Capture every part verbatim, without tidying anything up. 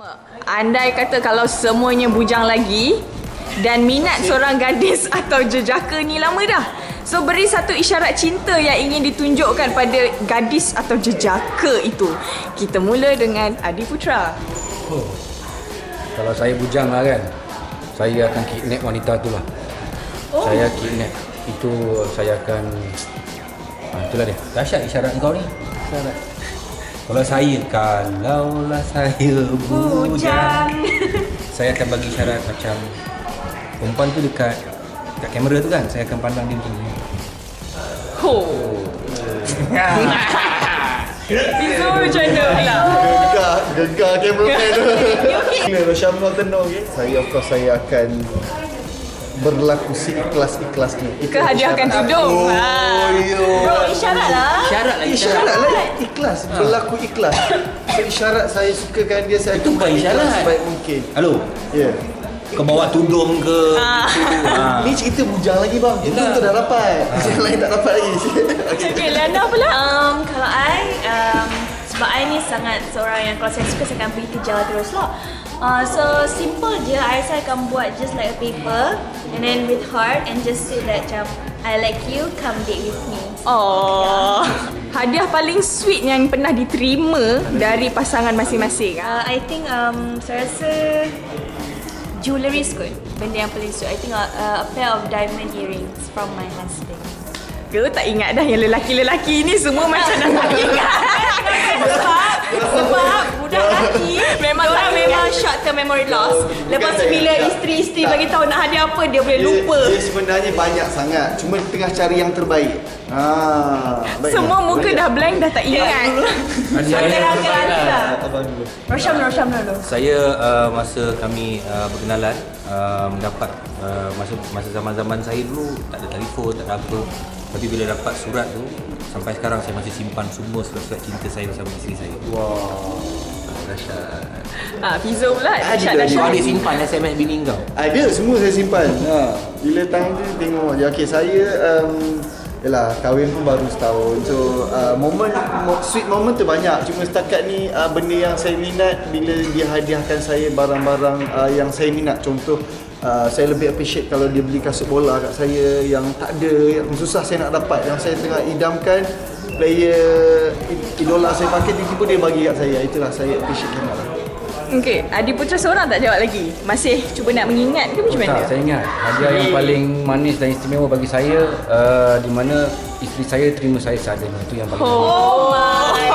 Andai kata kalau semuanya bujang lagi dan minat seorang gadis atau jejaka ni lama dah. So beri satu isyarat cinta yang ingin ditunjukkan pada gadis atau jejaka itu. Kita mula dengan Adi Putra. Oh. Kalau saya bujang lah kan, saya akan kidnap wanita tu lah. Oh. Saya kidnap. Itu saya akan... Ah, itulah dia. Dahsyat isyarat kau ni. Isyarat. Kalau saya, kalaulah saya bujang, saya akan bagi syarat macam perempuan tu dekat dekat kamera tu kan, saya akan pandang dia macam ni. Oh. Itu macam mana pula? Gegar, gegar cameraman tu. Bila Syamul tenung, okay? Saya of course saya akan berlaku seikhlas-ikhlasnya. Kehadiahkan tudung. Oh, yo. Bro, isyarat lah. Isyarat lah, Isyarat lah, ikhlas, berlaku ikhlas. So isyarat saya sukakan dia, saya itu bukan isyarat. sebaik mungkin. Halo. Ya. Yeah. Kau bawa tudung ke? Ah. Ha. Ni cerita bujang lagi bang. Tudung tu dah dapat. Yang lain tak dapat lagi. Okay, okay Lana pula. Um, kalau I, um, sebab I ni sangat seorang yang kalau saya suka saya akan pergi kejar terus lah. Uh, so simple je, I saya akan buat just like a paper and then with heart and just say that macam I like you, come date with me. Oh, hadiah paling sweet yang pernah diterima dari pasangan masing-masing. Uh, I think um, saya rasa jewellery kot, benda yang paling sweet. I think uh, a pair of diamond earrings from my husband. Ke tak ingat dah yang lelaki-lelaki ni semua macam dah tak ingat. Sebab sebab budak lelaki memang orang memang short term memory loss. Lepas tu bila isteri-isteri bagi tahu nak hadiah apa dia boleh lupa. Dia, dia sebenarnya banyak sangat. Cuma tengah cari yang terbaik. Ha, baik. Semua muka dah blank dah tak ingat. Abang dulu. Rosham Rosham dulu. Saya uh, masa kami uh, berkenalan uh, mendapat uh, masa masa zaman-zaman saya dulu tak ada telefon, tak ada apa. Tapi bila dapat surat tu, sampai sekarang saya masih simpan semua surat-surat cinta saya bersama isteri saya. Wow. Dahsyat. Ah, Fizo pula. Ada, Dahsyat. Kau ada simpan S M S bini kau? Ada, semua saya simpan. Ha. Bila time tu tengok je. Okay, saya um, yalah, kahwin pun baru setahun. So, uh, moment, sweet moment tu banyak. Cuma setakat ni uh, benda yang saya minat bila dia hadiahkan saya barang-barang uh, yang saya minat. Contoh, Uh, saya lebih appreciate kalau dia beli kasut bola kat saya yang tak ada, yang susah saya nak dapat, yang saya tengah idamkan player idola saya pakai, tiba-tiba dia bagi kat saya. Itulah saya appreciate sangat lah. Okey, Adi Putra seorang tak jawab lagi? Masih cuba nak mengingat ke macam mana? Tak, saya ingat hadiah yang paling manis dan istimewa bagi saya uh, di mana isteri saya terima saya seadanya. Itu yang paling Oh, Oh my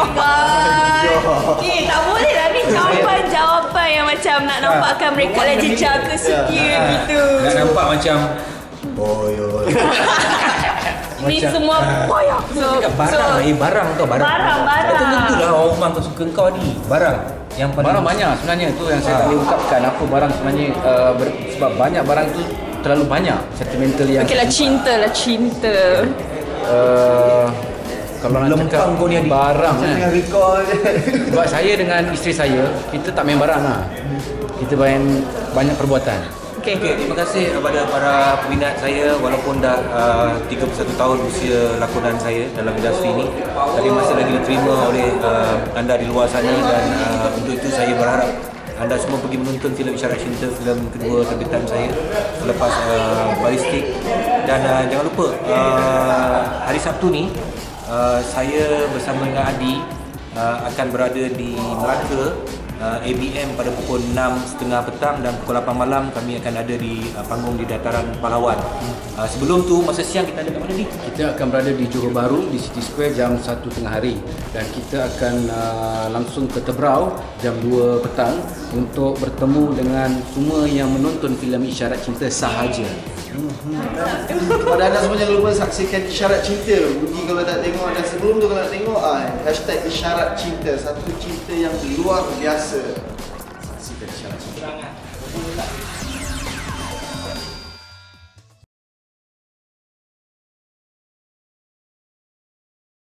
god. Eh, tak boleh lah ni jawapan-jawapan yang macam nak nampakkan mereka lah jejaka setia gitu. nak nampak macam Boyol. Ni macam- semua boyak. So, barang, so eh barang tau, barang. Barang, barang. Itu tentulah orang rumah kau suka kau ni. Barang yang paling Barang banyak sebenarnya tu yang saya tak boleh ungkapkan apa barang sebenarnya uh, ber, sebab banyak barang tu terlalu banyak sentimental yang okey lah, cinta lah, cinta. uh, kalau nak Lempang cakap kau ni, Adik. barang Saya kan. tengah recall je. Sebab saya dengan isteri saya kita tak main barang lah. Kita main banyak perbuatan. Okey. Okay, terima kasih kepada para peminat saya walaupun dah uh, tiga puluh satu tahun usia lakonan saya dalam industri ini, tapi masih lagi diterima oleh uh, anda di luar sana dan uh, untuk itu saya berharap anda semua pergi menonton filem Isyarat Cinta, filem kedua terbitan saya selepas uh, Balistik. Dan uh, jangan lupa uh, hari Sabtu ni uh, saya bersama dengan Adi uh, akan berada di Melaka Uh, A B M pada pukul enam tiga puluh petang dan pukul lapan malam kami akan ada di uh, panggung di Dataran Pahlawan. Uh, sebelum tu masa siang kita ada kat mana ni? Kita akan berada di Johor Bahru di City Square jam satu tengah hari dan kita akan uh, langsung ke Tebrau jam dua petang untuk bertemu dengan semua yang menonton filem Isyarat Cinta sahaja. Pada anda semua jangan lupa saksikan Isyarat Cinta. Rugi kalau tak tengok, dan sebelum tu kalau nak tengok ah, hashtag Isyarat Cinta, satu cinta yang luar biasa. Saksikan Isyarat Cinta.